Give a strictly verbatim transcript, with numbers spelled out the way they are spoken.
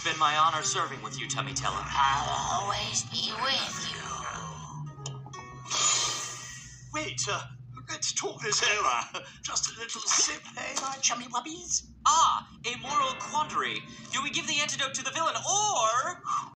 been my honor serving with you, Tummy Teller. I'll always be with you. Wait, uh, let's talk this over. Just a little sip, eh, my chummy wubbies? Ah, a moral quandary. Do we give the antidote to the villain, or